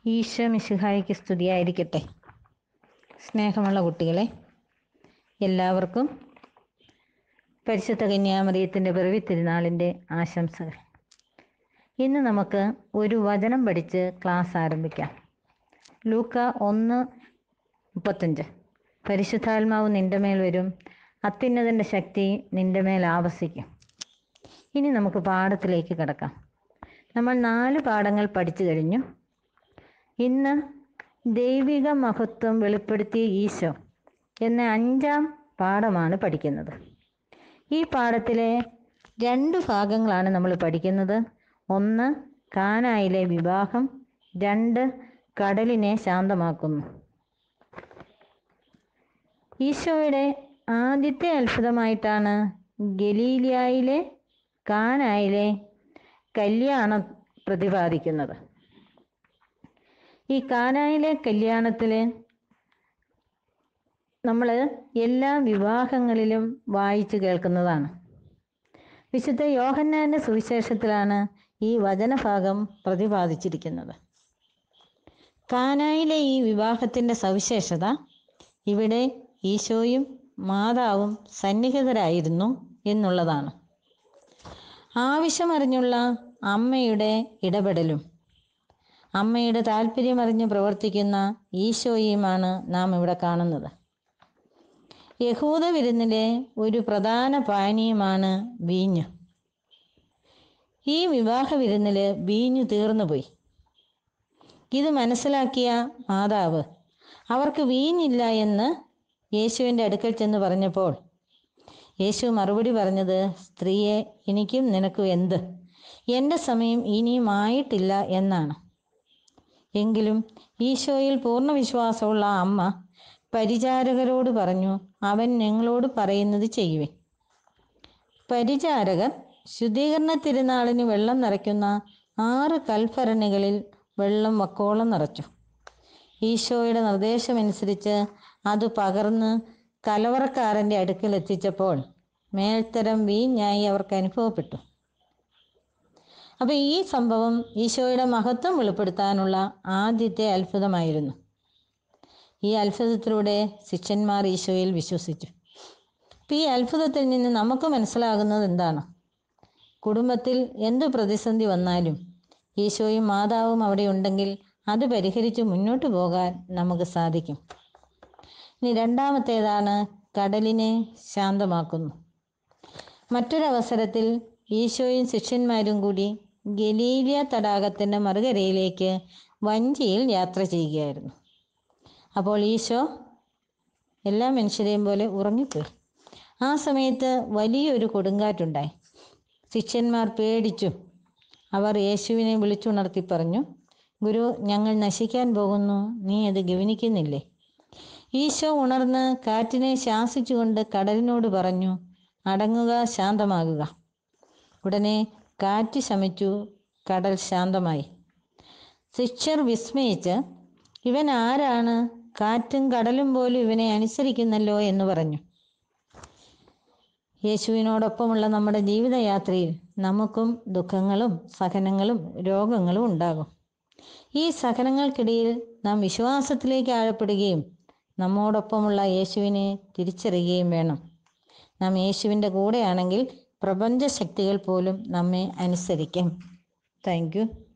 ഈശോ മിശിഹായ്ക്ക് സ്തുതിയായിരിക്കട്ടെ. സ്നേഹമുള്ള കുട്ടികളെ, എല്ലാവർക്കും പരിശുദ്ധ കന്യാമറിയത്തിൻ്റെ പിറവി തിരുനാളിൻ്റെ ആശംസകൾ. ഇന്ന് നമുക്ക് ഒരു വചനം പഠിച്ച് ക്ലാസ് ആരംഭിക്കാം. ലൂക്ക 1:35. പരിശുദ്ധാത്മാവ് നിന്റെ മേൽ വരും, അത്യുന്നതൻ്റെ ശക്തി നിന്റെ മേൽ ആവസിക്കും. ഇനി നമുക്ക് പാഠത്തിലേക്ക് കിടക്കാം. നമ്മൾ 4 പാഠങ്ങൾ പഠിച്ചു കഴിഞ്ഞു. ഇന്ന് ദൈവിക മഹത്വം വെളിപ്പെടുത്തിയ ഈശോ എന്ന 5ാം പാഠമാണ് പഠിക്കുന്നത്. ഈ പാഠത്തിലെ 2 ഭാഗങ്ങളാണ് നമ്മൾ പഠിക്കുന്നത്. 1 കാനായിലെ വിവാഹം, 2 കടലിനെ ശാന്തമാക്കുന്നു. ഈശോയുടെ ആദ്യത്തെ അത്ഭുതമായിട്ടാണ് ഗലീലിയായിലെ കാനായിലെ കല്യാണം പ്രതിപാദിക്കുന്നത്. ഈ കാനായിലെ കല്യാണത്തിൽ നമ്മൾ എല്ലാ വിവാഹങ്ങളിലും വായിച്ചു കേൾക്കുന്നതാണ്. വിശുദ്ധ യോഹന്നാന്റെ സുവിശേഷത്തിലാണ് ഈ വചനഭാഗം പ്രതിപാദിച്ചിരിക്കുന്നത്. കാനായിലെ ഈ വിവാഹത്തിൻ്റെ സവിശേഷത ഇവിടെ ഈശോയും മാതാവും സന്നിഹിതരായിരുന്നു എന്നുള്ളതാണ്. ആവശ്യമറിഞ്ഞുള്ള അമ്മയുടെ ഇടപെടലും അമ്മയുടെ താല്പര്യമറിഞ്ഞ് പ്രവർത്തിക്കുന്ന ഈശോയുമാണ് നാം ഇവിടെ കാണുന്നത്. യഹൂദ വിരുന്നിലെ ഒരു പ്രധാന പാനീയമാണ് വീഞ്ഞ്. ഈ വിവാഹ വിരുന്നിൽ വീഞ്ഞു തീർന്നുപോയി. ഇത് മനസ്സിലാക്കിയ മാതാവ് അവർക്ക് വീഞ്ഞില്ല എന്ന് യേശുവിൻ്റെ അടുക്കൽ ചെന്ന് പറഞ്ഞപ്പോൾ യേശു മറുപടി പറഞ്ഞത്, സ്ത്രീയെ, എനിക്കും നിനക്കും എന്ത്? എൻ്റെ സമയം ഇനിയും ആയിട്ടില്ല എന്നാണ്. എങ്കിലും ഈശോയിൽ പൂർണ്ണ വിശ്വാസമുള്ള അമ്മ പരിചാരകരോട് പറഞ്ഞു, അവൻ ഞങ്ങളോട് പറയുന്നത് ചെയ്യുവിൻ. പരിചാരകർ ശുദ്ധീകരണ തിരുനാളിന് വെള്ളം നിറയ്ക്കുന്ന 6 കൽഭരണികളിൽ വെള്ളം വക്കോളം നിറച്ചു. ഈശോയുടെ നിർദ്ദേശമനുസരിച്ച് അത് പകർന്ന് കലവറക്കാരൻ്റെ അടുക്കൽ എത്തിച്ചപ്പോൾ മേൽത്തരം വീഞ്ഞായി അവർക്ക് അനുഭവപ്പെട്ടു. അപ്പോൾ ഈ സംഭവം ഈശോയുടെ മഹത്വം വെളിപ്പെടുത്താനുള്ള ആദ്യത്തെ അത്ഭുതമായിരുന്നു. ഈ അത്ഭുതത്തിലൂടെ ശിഷ്യന്മാർ ഈശോയിൽ വിശ്വസിച്ചു. അപ്പോൾ ഈ അത്ഭുതത്തിൽ നിന്ന് നമുക്ക് മനസ്സിലാകുന്നത് എന്താണ്? കുടുംബത്തിൽ എന്ത് പ്രതിസന്ധി വന്നാലും ഈശോയും മാതാവും അവിടെ ഉണ്ടെങ്കിൽ അത് പരിഹരിച്ച് മുന്നോട്ട് പോകാൻ നമുക്ക് സാധിക്കും. ഇനി 2ാമത്തേതാണ് കടലിനെ ശാന്തമാക്കുന്നു. മറ്റൊരവസരത്തിൽ ഈശോയും ശിഷ്യന്മാരും കൂടി ഗലീലിയ തടാകത്തിൻ്റെ മറുകരയിലേക്ക് വഞ്ചിയിൽ യാത്ര ചെയ്യുകയായിരുന്നു. അപ്പോൾ ഈശോ എല്ലാ മനുഷ്യരെയും പോലെ ഉറങ്ങിപ്പോയി. ആ സമയത്ത് വലിയൊരു കൊടുങ്കാറ്റുണ്ടായി. ശിഷ്യന്മാർ പേടിച്ചു. അവർ യേശുവിനെ വിളിച്ചുണർത്തി പറഞ്ഞു, ഗുരു, ഞങ്ങൾ നശിക്കാൻ പോകുന്നു, നീ അത് ഗവനിക്കുന്നില്ലേ? ഈശോ ഉണർന്ന് കാറ്റിനെ ശാസിച്ചുകൊണ്ട് കടലിനോട് പറഞ്ഞു, അടങ്ങുക, ശാന്തമാകുക. ഉടനെ കാറ്റ് ശമിച്ചു, കടൽ ശാന്തമായി. ശിഷ്യർ വിസ്മയിച്ച്, ഇവൻ ആരാണ്? കാറ്റും കടലും പോലും ഇവനെ അനുസരിക്കുന്നല്ലോ എന്ന് പറഞ്ഞു. യേശുവിനോടൊപ്പമുള്ള നമ്മുടെ ജീവിതയാത്രയിൽ നമുക്കും ദുഃഖങ്ങളും സഹനങ്ങളും രോഗങ്ങളും ഉണ്ടാകും. ഈ സഹനങ്ങൾക്കിടയിൽ നാം വിശ്വാസത്തിലേക്ക് ആഴപ്പെടുകയും നമ്മോടൊപ്പമുള്ള യേശുവിനെ തിരിച്ചറിയുകയും വേണം. നാം യേശുവിൻ്റെ കൂടെയാണെങ്കിൽ പ്രപഞ്ച ശക്തികൾ പോലും നമ്മെ അനുസരിക്കും. Thank you.